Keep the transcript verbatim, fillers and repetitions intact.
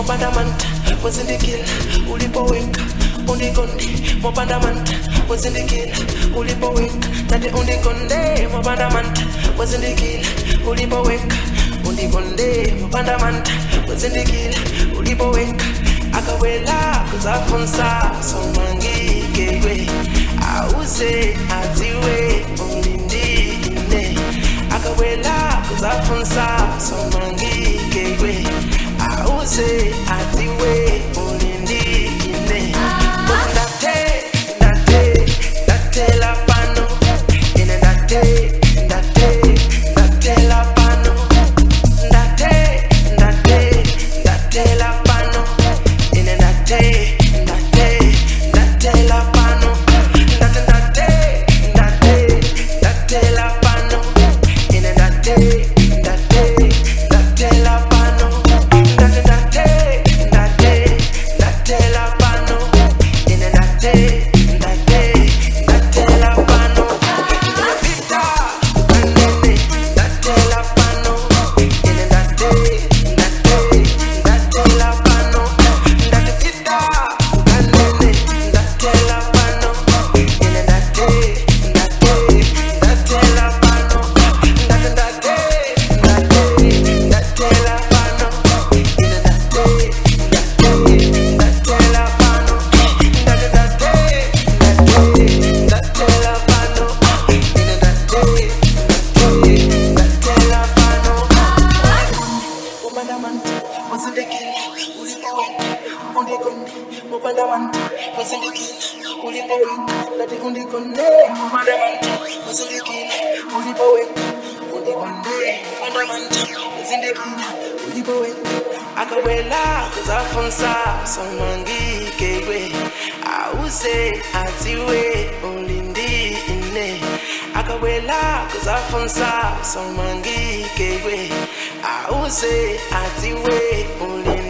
Mopandamanta, was in the kill, Ulipowink, Unigonde, Mopandamanta, was in the kill, Ulipowink, not the Unigonde, Mopandamanta, was in the kill, Ulipowink, Unigonde, Mopandamanta, was in the kill, Ulipowink, Akawela, Kuzafonsa, Somangi, Gateway, Ause, Atiwe, Olindi, Ine, Akawela, Kuzafonsa, Somangi, Gateway, Ause, Atiwe, Olindi, Ine, Ndate, Ndate, Ndathela Pano, Ine Ndate, Ndate, Ndathela Pano, Ndate, Ndate, Ndathela Pano, Ine Ndate, Ndate, Ndathela Pano, Ndate, Ndate, Ndate, Ndathela Pano, Ine Ndate, Ndate, Ndathela Pano, Ndate, Ndate, Ndate, Ndathela Pano, Ine Ndate, Ndate, Ndathela Pano, Vita, Kanene, Ndathela Pano, Ine Ndate, Ndate, Ndathela Pano, Ndate Vita, Kanene, Ndathela Pano, Ine Ndate, Ndate, Ndathela Pano, Ndate, Ndate, Ndate, Ndathela Pano, Ine Ndate, Ndate, Ndathela Pano, Ndate, Ndate, Ndate, Ndathela Pano, Ine Ndate, Ndate, Ndathela Pano. Mopandamanta, was in the kill, Ulipowink, Unigonde, Mopandamanta, was in the kill, Ulipowink, not the Unigonde, Mopandamanta, was in the kill, Ulipowink, Unigonde, Mopandamanta, was in the kill, Ulipowink, Akawela, Kuzafonsa, Somangi, Gateway, Ause, Atiwe, Olindi, Ine, Akawela, Kuzafonsa, Somangi, Gateway, Ause, Atiwe, Olindi.